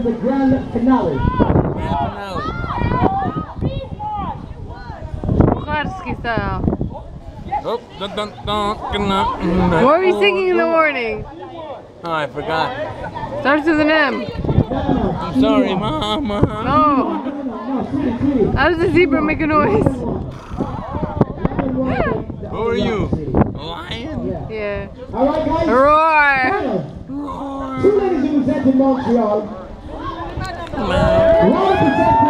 the grand finale. Kucharski style. Oh, dun, dun, dun, What were you singing in the morning? Oh, I forgot. Starts with an M. I'm sorry, Mama. No. How does the zebra make a noise? Who are you? A lion? Yeah. Alright, guys. Roar. Two ladies who was sent in Montreal. 100%